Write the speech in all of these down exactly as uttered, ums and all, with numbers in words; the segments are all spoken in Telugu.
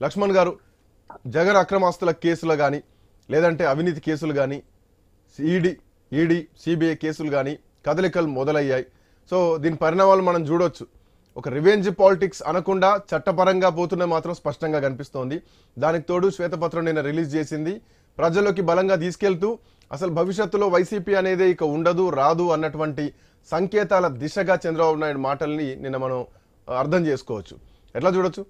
లక్ష్మణ్ గారు, జగన్ అక్రమాస్తుల కేసులు కానీ లేదంటే అవినీతి కేసులు కానీ ఈడీ ఈడీ సిబిఐ కేసులు కానీ కదలికలు మొదలయ్యాయి. సో దీని పరిణామాలు మనం చూడొచ్చు. ఒక రివెంజ్ పాలిటిక్స్ అనకుండా చట్టపరంగా పోతున్న మాత్రం స్పష్టంగా కనిపిస్తోంది. దానికి తోడు శ్వేతపత్రం నిన్న రిలీజ్ చేసింది, ప్రజల్లోకి బలంగా తీసుకెళ్తూ అసలు భవిష్యత్తులో వైసీపీ అనేది ఇక ఉండదు రాదు అన్నటువంటి సంకేతాల దిశగా చంద్రబాబు నాయుడు మాటల్ని నిన్న మనం అర్థం చేసుకోవచ్చు. ఎట్లా చూడొచ్చు?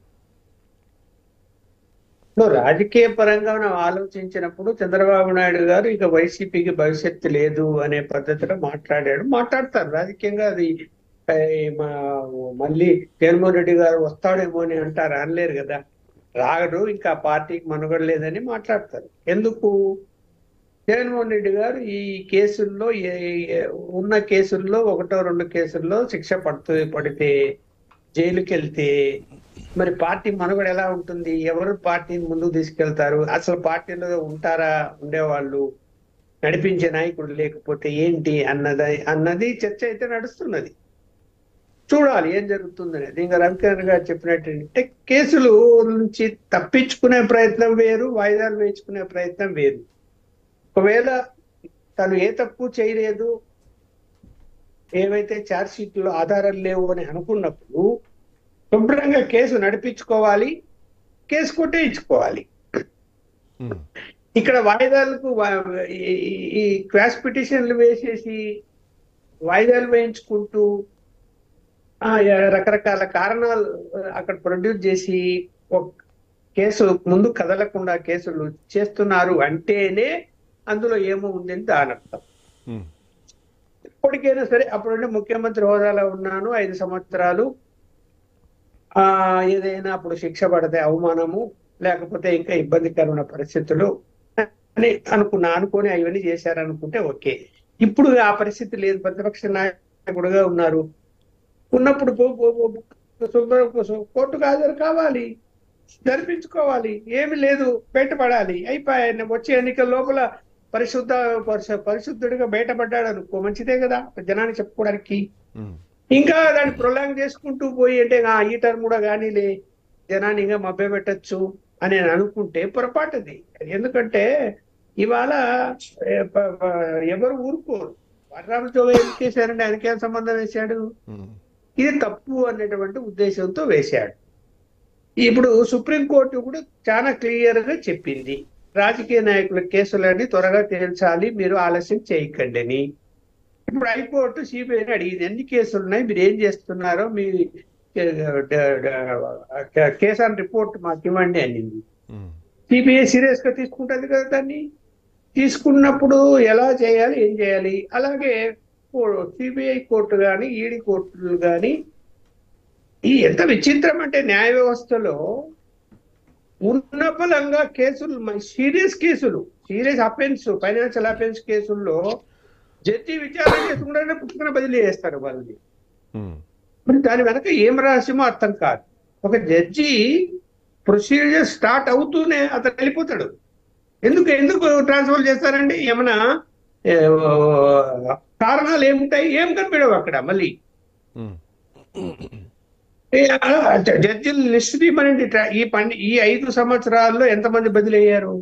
రాజకీయ పరంగా మనం ఆలోచించినప్పుడు చంద్రబాబు నాయుడు గారు ఇక వైసీపీకి భవిష్యత్తు లేదు అనే పద్ధతిలో మాట్లాడాడు. మాట్లాడతారు రాజకీయంగా. అది మళ్ళీ జగన్మోహన్ రెడ్డి గారు వస్తాడేమో అని అంటారు, అనలేరు కదా. రాడు, ఇంకా పార్టీకి మనుగడ లేదని మాట్లాడతారు. ఎందుకు? జగన్మోహన్ రెడ్డి గారు ఈ కేసుల్లో ఉన్న కేసుల్లో ఒకటో రెండు కేసుల్లో శిక్ష పడుతూ పడితే జైలుకి వెళ్తే మరి పార్టీ మనుగడ ఎలా ఉంటుంది? ఎవరు పార్టీని ముందుకు తీసుకెళ్తారు? అసలు పార్టీలో ఉంటారా ఉండేవాళ్ళు? నడిపించే నాయకుడు లేకపోతే ఏంటి అన్నది అన్నది చర్చ అయితే నడుస్తున్నది. చూడాలి ఏం జరుగుతుందనేది. ఇంకా రవికిరణ్ గారు చెప్పినట్టు కేసులు నుంచి తప్పించుకునే ప్రయత్నం వేరు, వాయిదాలు వేయించుకునే ప్రయత్నం వేరు. ఒకవేళ తను ఏ తప్పు చేయలేదు, ఏవైతే ఛార్జ్ షీట్లో ఆధారాలు లేవు అని అనుకున్నప్పుడు శుభ్రంగా కేసు నడిపించుకోవాలి, కేసు కొట్టేయించుకోవాలి. ఇక్కడ వాయిదాలకు ఈ క్వాష్ పిటిషన్లు వేసేసి వాయిదాలు వేయించుకుంటూ రకరకాల కారణాలు అక్కడ ప్రొడ్యూస్ చేసి ఒక కేసు ముందు కదలకుండా కేసులు చేస్తున్నారు అంటేనే అందులో ఏమో ఉందని దాని అర్థం. ఇప్పటికైనా సరే, అప్పుడుంటే ముఖ్యమంత్రి హోదాలో ఉన్నాను ఐదు సంవత్సరాలు, ఆ ఏదైనా అప్పుడు శిక్ష పడితే అవమానము లేకపోతే ఇంకా ఇబ్బందికరమైన పరిస్థితులు అని అనుకున్నా అనుకుని అవన్నీ చేశారనుకుంటే ఓకే. ఇప్పుడు ఆ పరిస్థితి లేదు, ప్రతిపక్ష నాయకుడుగా ఉన్నారు. ఉన్నప్పుడు కోర్టుకు హాజరు కావాలి, జరిపించుకోవాలి, ఏమి లేదు బయటపడాలి, అయిపోయి వచ్చే ఎన్నికల లోపల పరిశుద్ధ పరిశుద్ధుడిగా బయటపడ్డాడు అనుకో, మంచిదే కదా జనాన్ని చెప్పుకోవడానికి. ఇంకా దాన్ని ప్రొలాంగ్ చేసుకుంటూ పోయి అంటే ఈ టర్మ్ కూడా కానీలే జనాన్ని ఇంకా మభ్య పెట్టచ్చు అని అనుకుంటే పొరపాటుది. ఎందుకంటే ఇవాళ ఎవరు ఊరుకోరు. వరరామచౌగ ఏం చేశారంటే ఆయనకేం సంబంధం వేశాడు? ఇది తప్పు అనేటువంటి ఉద్దేశంతో వేశాడు. ఇప్పుడు సుప్రీంకోర్టు కూడా చాలా క్లియర్ గా చెప్పింది, రాజకీయ నాయకుల కేసులన్నీ త్వరగా తేల్చాలి, మీరు ఆలస్యం చేయకండి అని. ఇప్పుడు హైకోర్టు సిబిఐని అడిగింది, ఎన్ని కేసులు ఉన్నాయి, మీరు ఏం చేస్తున్నారో మీ కేసు ఆన్ రిపోర్ట్ మాకు ఇవ్వండి అనింది. సిబిఐ సీరియస్ గా తీసుకుంటుంది కదా దాన్ని. తీసుకున్నప్పుడు ఎలా చేయాలి, ఏం చేయాలి? అలాగే సిబిఐ కోర్టు కానీ ఈడీ కోర్టులు కానీ ఈ ఎంత విచిత్రం అంటే న్యాయ వ్యవస్థలో ఉన్న బలంగా కేసులు, సీరియస్ కేసులు, సీరియస్ అఫెన్స్, ఫైనాన్షియల్ అఫెన్స్ కేసుల్లో జడ్జి విచారణ చేసుకుంటే పుస్తకం బదిలీ చేస్తారు వాళ్ళని. మరి దాని వెనక ఏం రహస్యమో అర్థం కాదు. ఒక జడ్జి ప్రొసీజర్ స్టార్ట్ అవుతూనే అతను వెళ్ళిపోతాడు. ఎందుకు ఎందుకు ట్రాన్స్ఫర్ చేస్తారండి? ఏమన్నా కారణాలు ఏముంటాయి? ఏం కనిపించవు అక్కడ. మళ్ళీ జడ్జిలు లిస్ట్ తీయమనండి. ఈ పండి ఈ ఐదు సంవత్సరాల్లో ఎంతమంది బదిలీ అయ్యారు?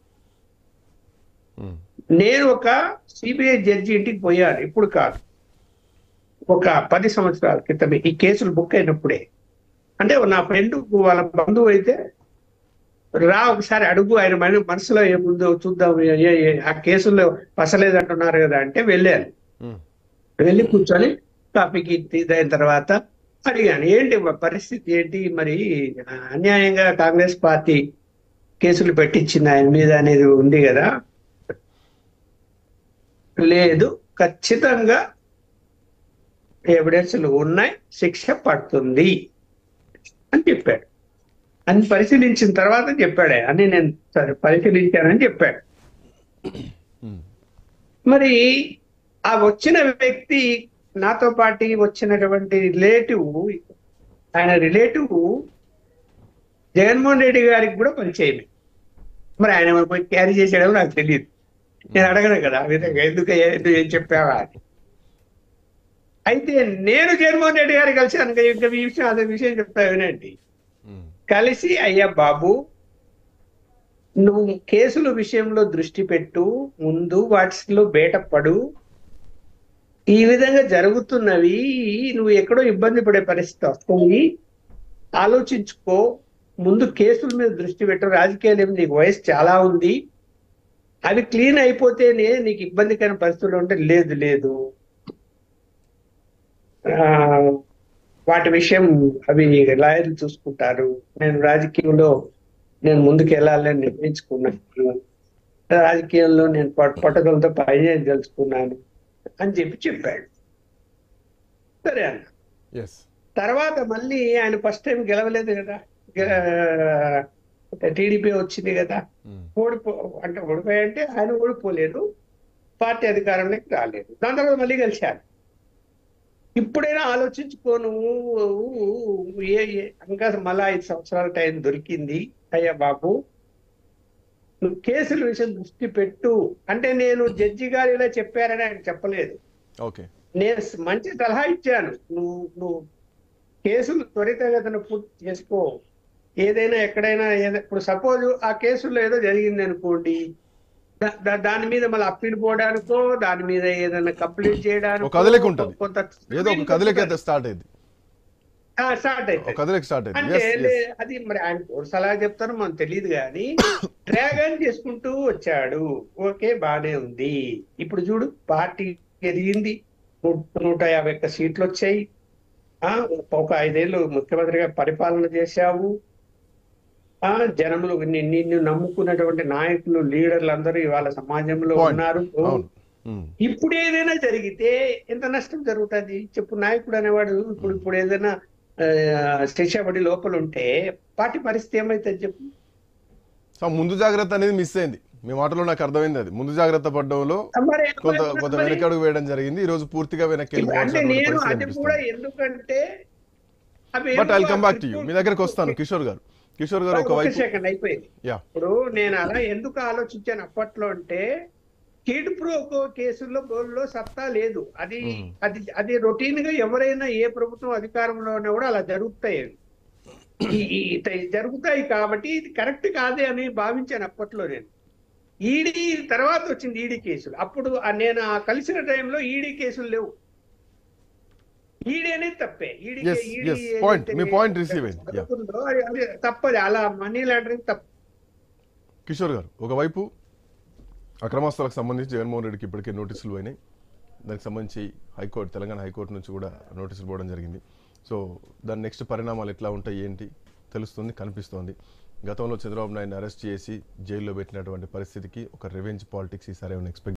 నేను ఒక సిబిఐ జడ్జి ఇంటికి పోయాను, ఇప్పుడు కాదు, ఒక పది సంవత్సరాల క్రితమే. ఈ కేసులు బుక్ అయినప్పుడే. అంటే నా ఫ్రెండ్ వాళ్ళ బంధువు అయితే రా ఒకసారి అడుగు, ఆయన మనసులో ఏముందో చూద్దాం, ఆ కేసుల్లో పసలేదంటున్నారు కదా అంటే వెళ్ళాను. వెళ్ళి కూర్చొని కాఫీకి అయిన తర్వాత అడిగాను, ఏంటి పరిస్థితి ఏంటి, మరి అన్యాయంగా కాంగ్రెస్ పార్టీ కేసులు పెట్టించింది ఆయన మీద అనేది ఉంది కదా. లేదు, ఖచ్చితంగా ఎవిడెన్స్లు ఉన్నాయి, శిక్ష పడుతుంది అని చెప్పాడు. అని పరిశీలించిన తర్వాత చెప్పాడే అని, నేను సరే పరిశీలించానని చెప్పాడు. మరి ఆ వచ్చిన వ్యక్తి నాతో పాటు వచ్చినటువంటి రిలేటివ్, ఆయన రిలేటివ్ జగన్మోహన్ రెడ్డి గారికి కూడా పరిచయం. మరి ఆయన పోయి క్యారీ చేసాడో నాకు తెలియదు, నేను అడగను కదా ఆ విధంగా, ఎందుకు ఏం చెప్పావా అని. అయితే నేను జగన్మోహన్ రెడ్డి గారికి కలిసి అనుక ఇంకా ఈ విషయం అదే విషయం చెప్తా వినండి. కలిసి అయ్యా బాబు నువ్వు కేసుల విషయంలో దృష్టి పెట్టు, ముందు వాటిలో బయటపడు, ఈ విధంగా జరుగుతున్నవి, నువ్వు ఎక్కడో ఇబ్బంది పడే పరిస్థితి వస్తుంది, ఆలోచించుకో, ముందు కేసుల మీద దృష్టి పెట్టు, రాజకీయాలు ఏమి, నీకు వయసు చాలా ఉంది, అవి క్లీన్ అయిపోతేనే నీకు ఇబ్బందికరమైన పరిస్థితులు ఉంటే, లేదు లేదు ఆ వాటి విషయం అవి లాయర్లు చూసుకుంటారు, నేను రాజకీయంలో నేను ముందుకు వెళ్ళాలని నిర్ణయించుకున్నాను, రాజకీయంలో నేను పట్- పట్టుదలతో పని తెలుసుకున్నాను అని చెప్పి చెప్పాడు. సరే అన్న. ఎస్ తర్వాత మళ్ళీ ఆయన ఫస్ట్ టైం గెలవలేదు కదా, టీడీపీ వచ్చింది కదా, ఓడిపో అంటే ఓడిపోయాయంటే ఆయన ఓడిపోలేదు, పార్టీ అధికారంలోకి రాలేదు, దాని తర్వాత మళ్ళీ గెలిచారు. ఇప్పుడైనా ఆలోచించుకో, నువ్వు ఏ ఏ- ఇంకా మళ్ళా ఐదు సంవత్సరాల టైం దొరికింది అయ్యా బాబు, నువ్వు కేసుల విషయం దృష్టి పెట్టు అంటే, నేను జడ్జి గారు ఇలా చెప్పారని ఆయన చెప్పలేదు, ఓకే నేను మంచి సలహా ఇచ్చాను, నువ్వు నువ్వు కేసులు త్వరితగతిన పూర్తి చేసుకో, ఏదైనా ఎక్కడైనా ఏదో ఇప్పుడు సపోజ్ ఆ కేసుల్లో ఏదో జరిగింది అనుకోండి, దా- దా- దాని మీద మళ్ళీ అప్పీల్ పోవడానికో, దాని మీద ఏదైనా కంప్లీట్ చేయడానికి ఒక కదలిక ఉంటుంది. కొంత ఏదో ఒక కదలిక అయితే స్టార్ట్ అయింది, స్టార్ట్ ఒక అవుతుంది. కదలిక స్టార్ట్ అయింది. అంటే ఎస్ లే- అది మరి ఆయన కోర్స్ అలా చెప్తారో మనకు తెలియదు కానీ డ్రాగన్ చేసుకుంటూ వచ్చాడు, ఓకే బానే ఉంది. ఇప్పుడు చూడు పార్టీ ఎదిగింది, నూ- నూట యాభై ఒక్క సీట్లు వచ్చాయి, ఆ ఒక ఐదేళ్ళు ముఖ్యమంత్రిగా పరిపాలన చేశావు, ఆ జనములు ని- నిన్ను నమ్ముకున్నటువంటి నాయకులు, లీడర్లు అందరూ ఇవాళ సమాజంలో Point. ఉన్నారు. అవును ఉమ్. ఇప్పుడు ఏదైనా జరిగితే ఎంత నష్టం జరుగుతుంది చెప్పు. నాయకుడు అనేవాడు ఇప్పుడు ఇప్పుడు ఏదైనా ఆ, శిక్ష పడి లోపల ఉంటే పార్టీ పరిస్థితి ఏమైతుంది చెప్పు. సో ముందు జాగ్రత్త అనేది మిస్ అయింది మీ మాటలో, నాకు అర్థమైంది అది. ముందు జాగ్రత్త పడ్డంలో మరి కొంత మరి- కొంత మరి- వెనకడుగు వేయడం జరిగింది, ఈ రోజు పూర్తిగా వెనక్కి అంటే వెళ్ళిపోవాల్సినటువంటి నేను పరిస్థితి అది కూడా అనిపిస్తుంది. ఎందుకంటే అవి బట్ ఐ ఏమో కమ్ బ్యాక్ టు యూ, మీ దగ్గరికి వస్తాను. ఓకే. కిషోర్ గారు కిషోర్ గారు ఒక ఒకవైపు సెకండ్ అయిపోయింది. యా ఇప్పుడు నేను అలా ఎందుకు ఆలోచించాను అప్పట్లో అంటే, కిడ్ ప్రోకో కేసుల్లో గోల్లో సత్తా లేదు, అది మ్మ్. అది అది రొటీన్ గా ఎవరైనా ఏ ప్రభుత్వం అధికారంలో ఉన్నా కూడా అలా జరుగుతాయి అవి. ఈ- ఈ- ఇట జరుగుతాయి కాబట్టి ఇది కరెక్ట్ కాదే అని భావించాను అప్పట్లో నేను. ఈడీ తర్వాత వచ్చింది ఈడీ కేసులు, అప్పుడు ఆ నేను ఆ కలిసిన టైంలో ఈడీ కేసులు లేవు. ఈడీ అనేది తప్పే, ఈడీ Yes, yes. Point. మీ point receive అయింది. Yeah. జరుగుతుందో అది- అది తప్పది, అలా మనీ లాండరింగ్ తప్పు. కిషోర్ గారు ఒకవైపు అక్రమాస్తులకు సంబంధించి జగన్మోహన్ రెడ్డికి ఇప్పటికే నోటీసులు పోయినాయి, దానికి సంబంధించి హైకోర్టు తెలంగాణ హైకోర్టు నుంచి కూడా నోటీసులు పోవడం జరిగింది. సో దాని నెక్స్ట్ పరిణామాలు ఎట్లా ఉంటాయి ఏంటి తెలుస్తుంది, కనిపిస్తోంది. గతంలో చంద్రబాబు నాయుడిని అరెస్ట్ చేసి జైల్లో పెట్టినటువంటి పరిస్థితికి ఒక రివెంజ్ పాలిటిక్స్ ఈసారి ఏమైనా ఎక్స్పెక్ట్